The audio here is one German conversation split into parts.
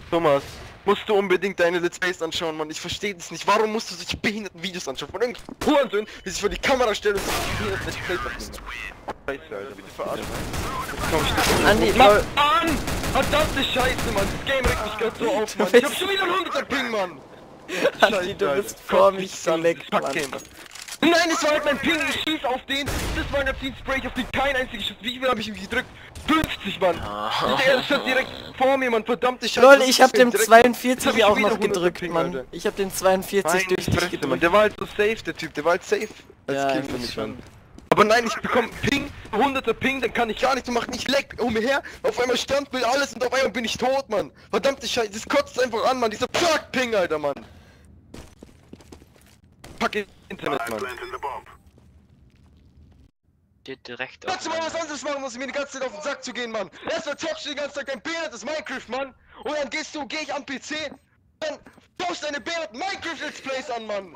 Thomas, musst du unbedingt deine Let's Plays anschauen, Mann. Ich verstehe das nicht. Warum musst du solche behinderten Videos anschauen? Von irgendwelchen Hurensöhnen, die sich vor die Kamera stellen und sich behinderten Let's Plays aufnehmen. Scheiße, Alter, bitte verarschen. Komm, ich das Andi, Mann! Verdammte Scheiße, Mann. Das Game regt mich gerade so auf, Mann. Ich hab schon wieder 100er Ping, Mann. Andi, du bist vor mich verleckt, Mann. Nein, es war halt mein Ping, ich schieß auf den, das Magazin spray ich auf den, kein einziges Schuss. Wie viel habe ich ihm gedrückt? 50, Mann! Der stand direkt vor mir, Mann, verdammte Scheiße. Lol, ich hab den 42 auch noch gedrückt, Mann. Ich hab den 42 durch dich gedrückt. Mann. Der war halt so safe, der Typ, der war halt safe als Kill für mich, schon. Mann. Aber nein, ich bekomme Ping, 100er Ping, dann kann ich gar nichts machen, ich leck umher, auf einmal Standbild, alles und auf einmal bin ich tot, Mann. Verdammte Scheiße, das kotzt einfach an, Mann, dieser Fuck-Ping, Alter, Mann. Fuck Internet, Mann. Direkt Kannst du mal was anderes machen, als mir die ganze Zeit auf den Sack zu gehen, Mann. Erstmal zockst du die ganze Zeit dein behindertes Minecraft, Mann. Und dann geh ich am PC, dann tauschst deine behinderten Minecraft Let's Plays an, Mann.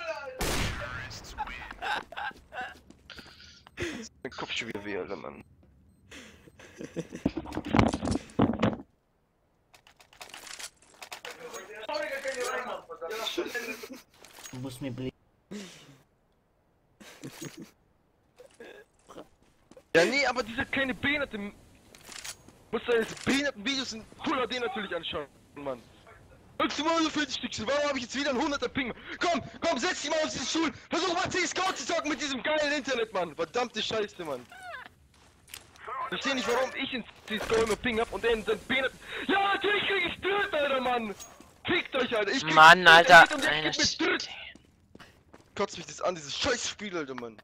Mein Kopf schon wieder weh, Alter, Mann. Du musst mir blicken. Ja, nee, aber diese kleine behinderte... Musst deine behinderten Videos in Full HD natürlich anschauen, Mann. Willst du mal so 40 Stückchen? Warum habe ich jetzt wieder einen 100er Ping? Komm, setz dich mal auf diesen Stuhl. Versuch mal CSGO zu zocken mit diesem geilen Internet, Mann. Verdammte Scheiße, Mann. Ich verstehe nicht, warum ich in CSGO immer Ping hab und der in seinen behinderten... Ja, natürlich krieg ich Dirt, Alter, Mann. Fickt euch, Alter. Ich krieg Mann, Alter. Eine kotzt mich das an, dieses scheiß Spiel, Alter, Mann.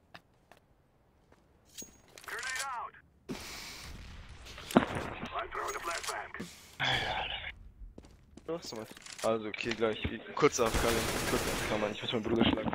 Also, okay, gleich. Kurz AFK, Mann. Ich muss meinen Bruder schlagen.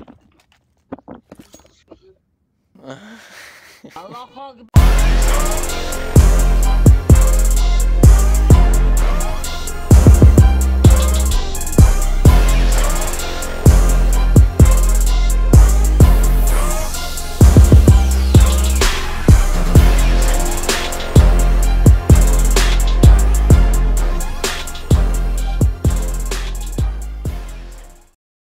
Allah